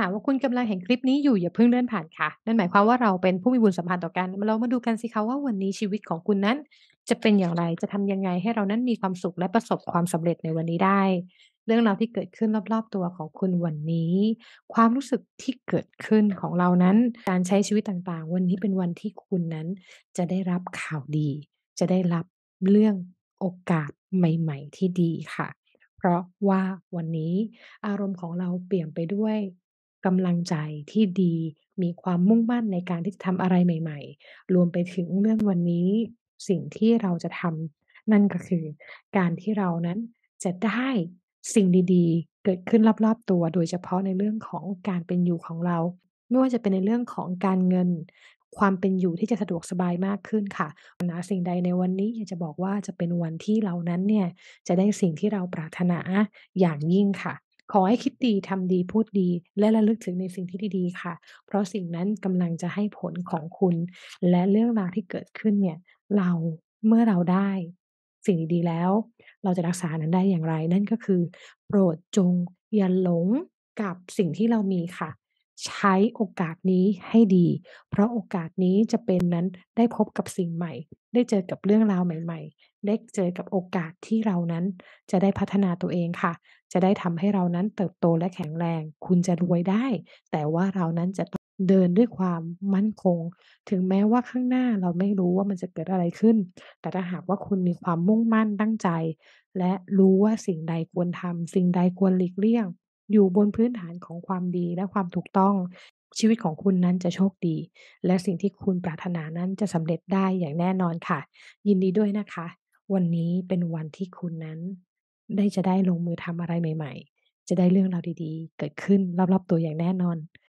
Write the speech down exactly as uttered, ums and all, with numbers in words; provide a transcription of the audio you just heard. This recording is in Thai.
หากว่าคุณกำลังเห็นคลิปนี้อยู่อย่าเพิ่งเลื่อนผ่านค่ะนั่นหมายความว่าเราเป็นผู้มีบุญสัมพันธ์ต่อกันเรามาดูกันสิคะว่าวันนี้ชีวิตของคุณนั้นจะเป็นอย่างไรจะทำยังไงให้เรานั้นมีความสุขและประสบความสำเร็จในวันนี้ได้เรื่องราวที่เกิดขึ้นรอบๆตัวของคุณวันนี้ความรู้สึกที่เกิดขึ้นของเรานั้นการใช้ชีวิตต่างๆวันนี้เป็นวันที่คุณนั้นจะได้รับข่าวดีจะได้รับเรื่องโอกาสใหม่ๆที่ดีค่ะ เพราะว่าวันนี้อารมณ์ของเราเปลี่ยนไปด้วยกำลังใจที่ดีมีความมุ่งมั่นในการที่จะทำอะไรใหม่ๆรวมไปถึงเรื่องวันนี้สิ่งที่เราจะทำนั่นก็คือการที่เรานั้นจะได้สิ่งดีๆเกิดขึ้นรอบๆตัวโดยเฉพาะในเรื่องของการเป็นอยู่ของเราไม่ว่าจะเป็นในเรื่องของการเงินความเป็นอยู่ที่จะสะดวกสบายมากขึ้นค่ะ นะสิ่งใดในวันนี้อยากจะบอกว่าจะเป็นวันที่เรานั้นเนี่ยจะได้สิ่งที่เราปรารถนาอย่างยิ่งค่ะขอให้คิดดีทำดีพูดดีและระลึกถึงในสิ่งที่ดีๆค่ะเพราะสิ่งนั้นกำลังจะให้ผลของคุณและเรื่องราวที่เกิดขึ้นเนี่ยเราเมื่อเราได้สิ่งดีๆแล้วเราจะรักษานั้นได้อย่างไรนั่นก็คือโปรดจงอย่าหลงกับสิ่งที่เรามีค่ะใช้โอกาสนี้ให้ดีเพราะโอกาสนี้จะเป็นนั้นได้พบกับสิ่งใหม่ ได้เจอกับเรื่องราวใหม่ๆได้เจอกับโอกาสที่เรานั้นจะได้พัฒนาตัวเองค่ะ จะได้ทำให้เรานั้นเติบโตและแข็งแรง คุณจะรวยได้ แต่ว่าเรานั้นจะต้องเดินด้วยความมั่นคง ถึงแม้ว่าข้างหน้าเราไม่รู้ว่ามันจะเกิดอะไรขึ้น แต่ถ้าหากว่าคุณมีความมุ่งมั่นตั้งใจ และรู้ว่าสิ่งใดควรทำ สิ่งใดควรหลีกเลี่ยง อยู่บนพื้นฐานของความดีและความถูกต้องชีวิตของคุณนั้นจะโชคดี และสิ่งที่คุณปรารถนานั้นจะสำเร็จได้อย่างแน่นอนค่ะยินดีด้วยนะคะวันนี้เป็นวันที่คุณนั้นได้จะได้ลงมือทำอะไรใหม่ๆจะได้เรื่องราวดีๆเกิดขึ้นรอบๆตัวอย่างแน่นอน